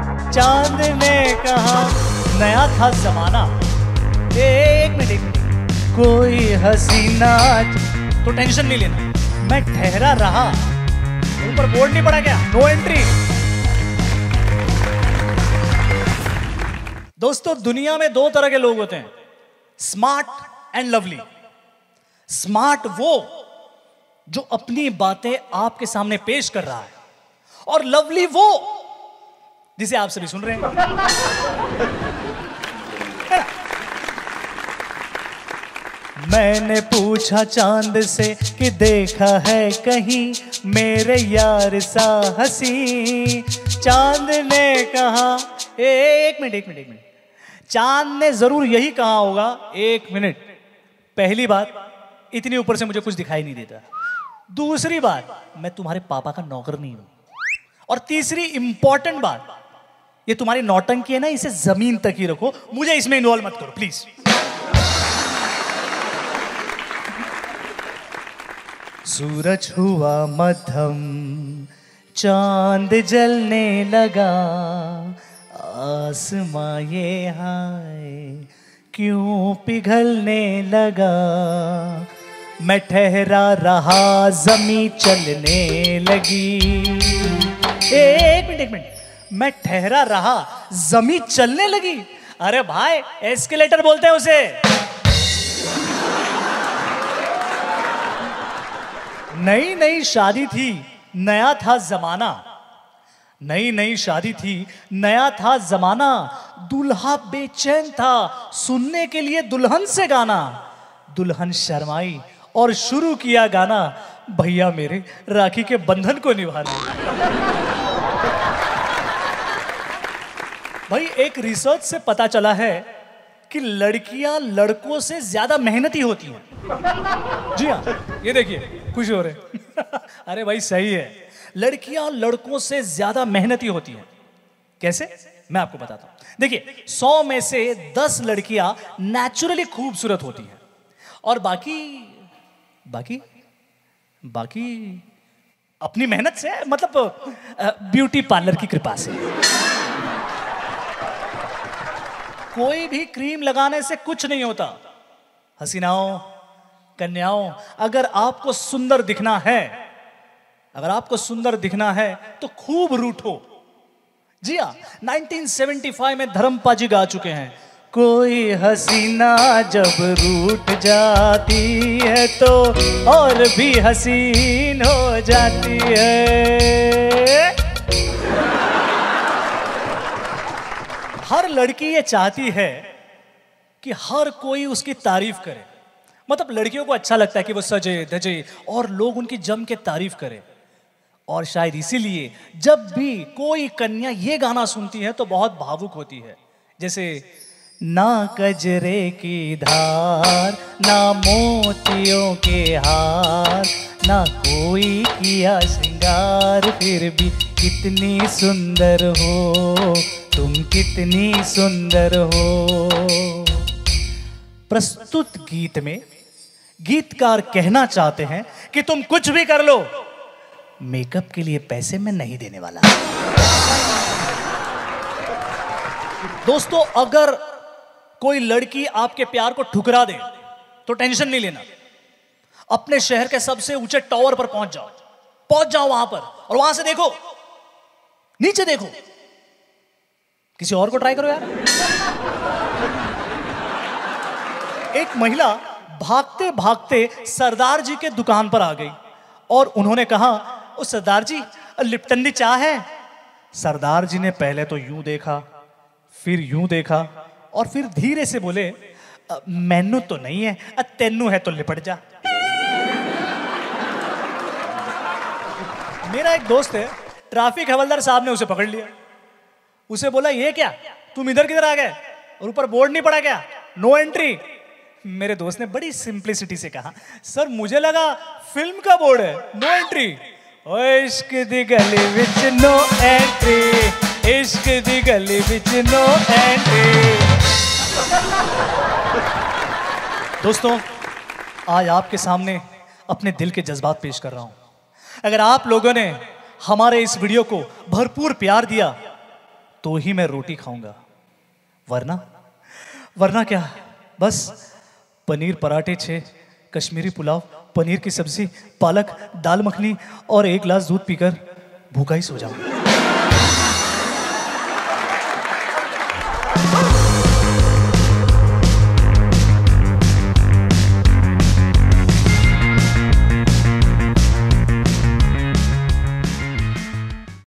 चांद ने कहा नया था जमाना। एक मिनट, कोई हसीना। तो टेंशन नहीं लेना, मैं ठहरा रहा। ऊपर बोर्ड नहीं पड़ा क्या, नो एंट्री। दोस्तों, दुनिया में दो तरह के लोग होते हैं, स्मार्ट एंड लवली। स्मार्ट वो जो अपनी बातें आपके सामने पेश कर रहा है, और लवली वो जिसे आप सभी सुन रहे हैं। मैंने पूछा चांद से कि देखा है कहीं मेरे यार सा हंसी। चांद ने कहा एक मिनट, चांद ने जरूर यही कहा होगा, एक मिनट। पहली बात, इतनी ऊपर से मुझे कुछ दिखाई नहीं देता। दूसरी बात, मैं तुम्हारे पापा का नौकर नहीं हूं। और तीसरी इंपॉर्टेंट बात, ये तुम्हारी नौटंकी है ना, इसे जमीन तक ही रखो, मुझे इसमें इन्वॉल्व मत करो प्लीज। सूरज हुआ मध्यम, चांद जलने लगा, आसमां ये हाय क्यों पिघलने लगा। मैं ठहरा रहा, जमी चलने लगी। एक मिनट, मैं ठहरा रहा, जमी चलने लगी। अरे भाई, एस्केलेटर बोलते हैं उसे। नई नई शादी थी, नया था जमाना। नई नई शादी थी, नया था जमाना। दूल्हा बेचैन था सुनने के लिए दुल्हन से गाना। दुल्हन शर्माई और शुरू किया गाना, भैया मेरे राखी के बंधन को निभाना। भाई, एक रिसर्च से पता चला है कि लड़कियां लड़कों से ज्यादा मेहनती होती हैं। जी हाँ, ये देखिए, खुश हो रहे। अरे भाई सही है, लड़कियां लड़कों से ज्यादा मेहनती होती हैं। कैसे, मैं आपको बताता हूं। देखिए, 100 में से 10 लड़कियां नेचुरली खूबसूरत होती हैं, और बाकी अपनी मेहनत से, मतलब ब्यूटी पार्लर की कृपा से। कोई भी क्रीम लगाने से कुछ नहीं होता। हसीनाओं, कन्याओं, अगर आपको सुंदर दिखना है तो खूब रूठो। जी हाँ, 1975 में धर्मपा जी गा चुके हैं, कोई हसीना जब रूठ जाती है तो और भी हसीन हो जाती है। हर लड़की ये चाहती है कि हर कोई उसकी तारीफ करे। मतलब लड़कियों को अच्छा लगता है कि वो सजे धजे और लोग उनकी जम के तारीफ करें। और शायद इसीलिए जब भी कोई कन्या ये गाना सुनती है तो बहुत भावुक होती है। जैसे, ना कजरे की धार, ना मोतियों के हार, ना कोई किया श्रृंगार, फिर भी कितनी सुंदर हो तुम, कितनी सुंदर हो। प्रस्तुत गीत में गीतकार कहना चाहते हैं कि तुम कुछ भी कर लो, मेकअप के लिए पैसे मैं नहीं देने वाला। दोस्तों, अगर कोई लड़की आपके प्यार को ठुकरा दे तो टेंशन नहीं लेना। अपने शहर के सबसे ऊंचे टावर पर पहुंच जाओ वहां पर, और वहां से देखो, नीचे देखो, किसी और को ट्राई करो यार। एक महिला भागते भागते सरदार जी के दुकान पर आ गई और उन्होंने कहा, ओ सरदार जी, लिप्टन दी चाह है। सरदार जी ने पहले तो यूं देखा, फिर यूं देखा, और फिर धीरे से बोले, मैनू तो नहीं है, तेनू है तो लिपट जा। मेरा एक दोस्त है, ट्रैफिक हवलदार साहब ने उसे पकड़ लिया। उसे बोला, ये क्या, तुम इधर किधर आ गए, और ऊपर बोर्ड नहीं पड़ा क्या, नो एंट्री। मेरे दोस्त ने बड़ी सिंप्लिसिटी से कहा, सर मुझे लगा फिल्म का बोर्ड है, नो एंट्री। इश्क दी गली विच नो एंट्री, इश्क दी गली विच नो एंट्री। दोस्तों, आज आपके सामने अपने दिल के जज्बात पेश कर रहा हूं। अगर आप लोगों ने हमारे इस वीडियो को भरपूर प्यार दिया तो ही मैं रोटी खाऊंगा, वरना वरना क्या, बस पनीर पराठे 6, कश्मीरी पुलाव, पनीर की सब्जी, पालक, दाल मखनी और 1 गिलास दूध पीकर भूखा ही सो जाऊंगा।